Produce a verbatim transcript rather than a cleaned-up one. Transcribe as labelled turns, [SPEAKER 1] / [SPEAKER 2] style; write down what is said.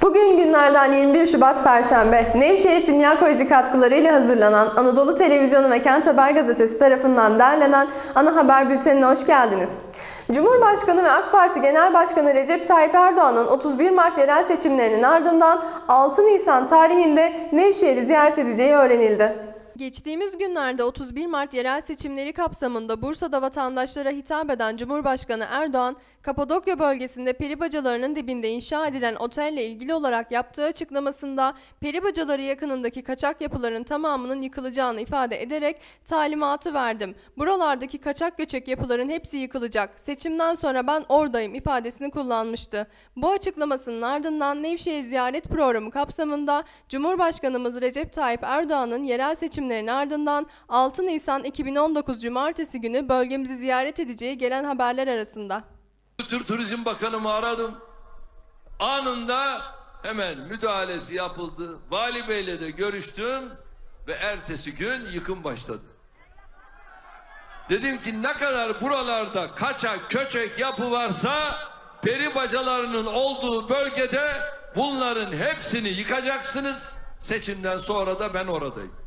[SPEAKER 1] Bugün günlerden yirmi bir Şubat Perşembe, Nevşehir Simya Koleji katkılarıyla hazırlanan Anadolu Televizyonu ve Kent Haber Gazetesi tarafından derlenen ana haber bültenine hoş geldiniz. Cumhurbaşkanı ve AK Parti Genel Başkanı Recep Tayyip Erdoğan'ın otuz bir Mart yerel seçimlerinin ardından altı Nisan tarihinde Nevşehir'i ziyaret edeceği öğrenildi. Geçtiğimiz günlerde otuz bir Mart yerel seçimleri kapsamında Bursa'da vatandaşlara hitap eden Cumhurbaşkanı Erdoğan, Kapadokya bölgesinde peri bacalarının dibinde inşa edilen otelle ilgili olarak yaptığı açıklamasında peri bacaları yakınındaki kaçak yapıların tamamının yıkılacağını ifade ederek talimatı verdim. Buralardaki kaçak göçek yapıların hepsi yıkılacak. Seçimden sonra ben oradayım ifadesini kullanmıştı. Bu açıklamasının ardından Nevşehir ziyaret programı kapsamında Cumhurbaşkanımız Recep Tayyip Erdoğan'ın yerel seçimlerin ardından altı Nisan iki bin on dokuz Cumartesi günü bölgemizi ziyaret edeceği gelen haberler arasında.
[SPEAKER 2] Kültür Turizm Bakanımı aradım. Anında hemen müdahalesi yapıldı. Vali Bey'le de görüştüm ve ertesi gün yıkım başladı. Dedim ki ne kadar buralarda kaçak köçek yapı varsa peri bacalarının olduğu bölgede bunların hepsini yıkacaksınız. Seçimden sonra da ben oradayım.